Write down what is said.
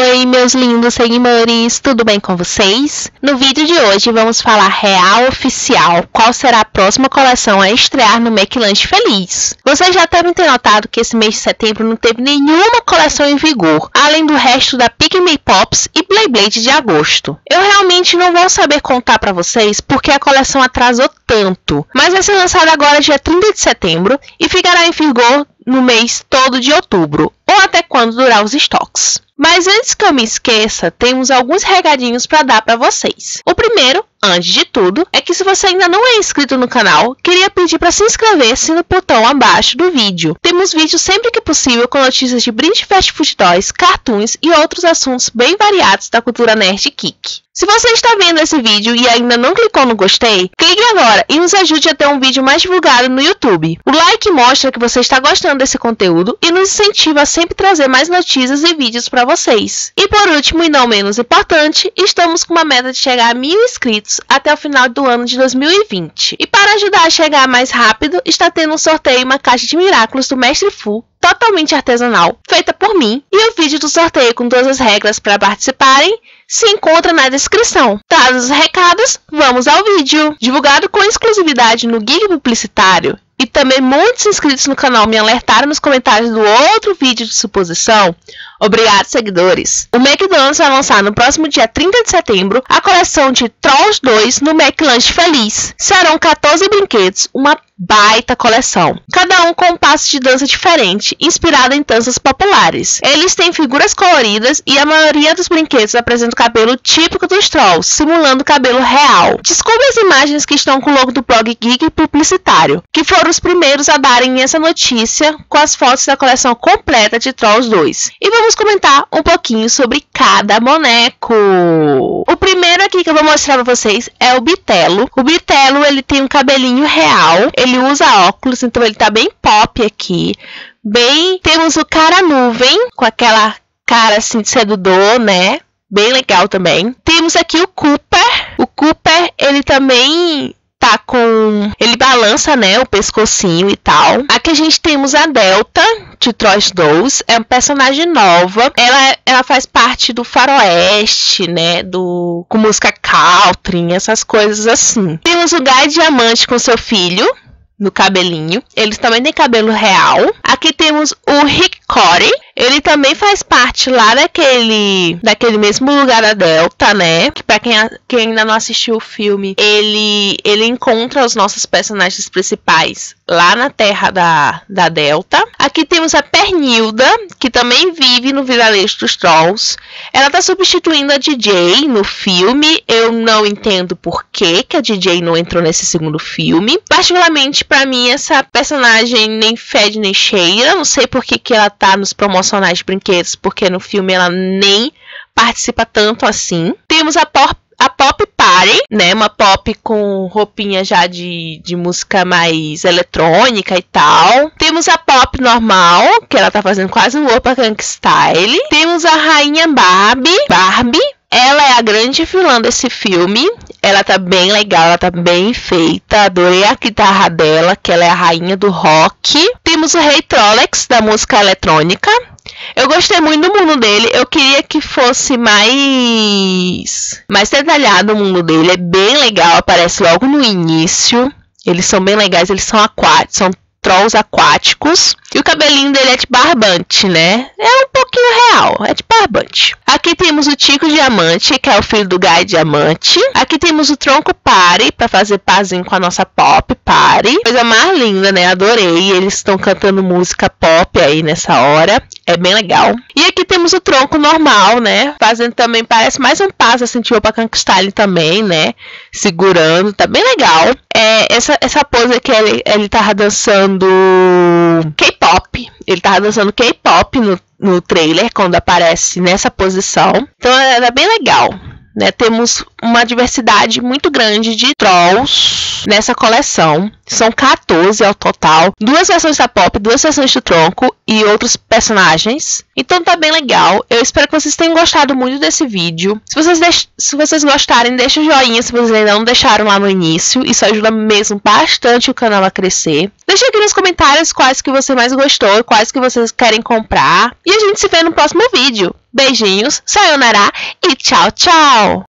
Oi, meus lindos seguidores, tudo bem com vocês? No vídeo de hoje vamos falar real oficial qual será a próxima coleção a estrear no McLanche Feliz. Vocês já devem ter notado que esse mês de setembro não teve nenhuma coleção em vigor, além do resto da Pikmin Pops e Beyblade de agosto. Eu realmente não vou saber contar pra vocês porque a coleção atrasou tanto, mas vai ser lançada agora dia 30 de setembro e ficará em vigor no mês todo de outubro, ou até quando durar os estoques. Mas antes que eu me esqueça, temos alguns recadinhos para dar para vocês. O primeiro, antes de tudo, é que se você ainda não é inscrito no canal, queria pedir para se inscrever-se no botão abaixo do vídeo. Temos vídeos sempre que possível com notícias de Brinde Fast Food Toys, cartoons e outros assuntos bem variados da cultura nerd geek. Se você está vendo esse vídeo e ainda não clicou no gostei, clique agora e nos ajude a ter um vídeo mais divulgado no YouTube. O like mostra que você está gostando desse conteúdo e nos incentiva a sempre trazer mais notícias e vídeos para vocês. E por último e não menos importante, estamos com uma meta de chegar a 1000 inscritos até o final do ano de 2020. E para ajudar a chegar mais rápido, está tendo um sorteio uma caixa de Miraculous do Mestre Fu, totalmente artesanal, feita por mim, e o vídeo do sorteio com todas as regras para participarem se encontra na descrição. Dados os recados, vamos ao vídeo. Divulgado com exclusividade no Geek Publicitário, e também muitos inscritos no canal me alertaram nos comentários do outro vídeo de suposição. Obrigado, seguidores! O McDonald's vai lançar no próximo dia 30 de setembro a coleção de Trolls 2 no McLanche Feliz. Serão 14 brinquedos, uma baita coleção, cada um com um passo de dança diferente, inspirado em danças populares. Eles têm figuras coloridas e a maioria dos brinquedos apresenta o cabelo típico dos Trolls, simulando o cabelo real. Descubra as imagens que estão com o logo do blog Geek Publicitário, que foram os primeiros a darem essa notícia com as fotos da coleção completa de Trolls 2. E vamos comentar um pouquinho sobre cada boneco. O primeiro aqui que eu vou mostrar pra vocês é o Bitelo. O Bitelo, ele tem um cabelinho real, ele usa óculos, então ele tá bem pop aqui. Temos o cara nuvem, com aquela cara assim de sedutor, né? Bem legal também. Temos aqui o Cooper. O Cooper, ele também tá com... ele balança, né, o pescocinho e tal. Aqui a gente temos a Delta, de Trolls 2. É uma personagem nova. Ela faz parte do faroeste, né, com música country, essas coisas assim. Temos o Guy Diamante com seu filho, no cabelinho. Eles também têm cabelo real. Aqui temos o Rick Corey. Ele também faz parte lá daquele mesmo lugar da Delta, né? Que pra quem ainda não assistiu o filme, ele encontra os nossos personagens principais lá na terra da Delta. Aqui temos a Pernilda, que também vive no vilarejo dos Trolls. Ela tá substituindo a DJ no filme. Eu não entendo por que a DJ não entrou nesse segundo filme. Particularmente, pra mim, essa personagem nem fede nem cheira. Não sei por que ela tá nos promocionais de brinquedos, porque no filme ela nem participa tanto assim. Temos a Pop Party, né? Uma pop com roupinha já de música mais eletrônica e tal. Temos a Pop normal, que ela tá fazendo quase um Opa Gangnam Style. Temos a Rainha Barbie. Ela é a grande vilã desse filme. Ela tá bem legal, ela tá bem feita. Adorei a guitarra dela, que ela é a rainha do rock. Temos o Rei Trollex, da música eletrônica. Eu gostei muito do mundo dele. Eu queria que fosse mais detalhado o mundo dele. É bem legal, aparece logo no início. Eles são bem legais, eles são aquáticos, são trolls aquáticos. E o cabelinho dele é de barbante, né? É um pouquinho real, é de barbante. Aqui temos o Tico Diamante, que é o filho do Guy Diamante. Aqui temos o Tronco Party, para fazer pazinho com a nossa Pop Party. Coisa mais linda, né? Adorei. Eles estão cantando música pop aí nessa hora. É bem legal. E aqui temos o Tronco normal, né? Fazendo também, parece mais um passo assim, tipo pra Gangnam Style também, né? Segurando, tá bem legal. Essa pose aqui, ele tava dançando K-pop. Ele tava dançando K-pop no trailer, quando aparece nessa posição. Então era bem legal, né? Temos uma diversidade muito grande de trolls nessa coleção. São 14 ao total. 2 versões da Pop, 2 versões do Tronco e outros personagens. Então tá bem legal. Eu espero que vocês tenham gostado muito desse vídeo. Se vocês gostarem, deixa o joinha se vocês ainda não deixaram lá no início. Isso ajuda mesmo bastante o canal a crescer. Deixa aqui nos comentários quais que você mais gostou, quais que vocês querem comprar. E a gente se vê no próximo vídeo. Beijinhos, sayonara e tchau, tchau!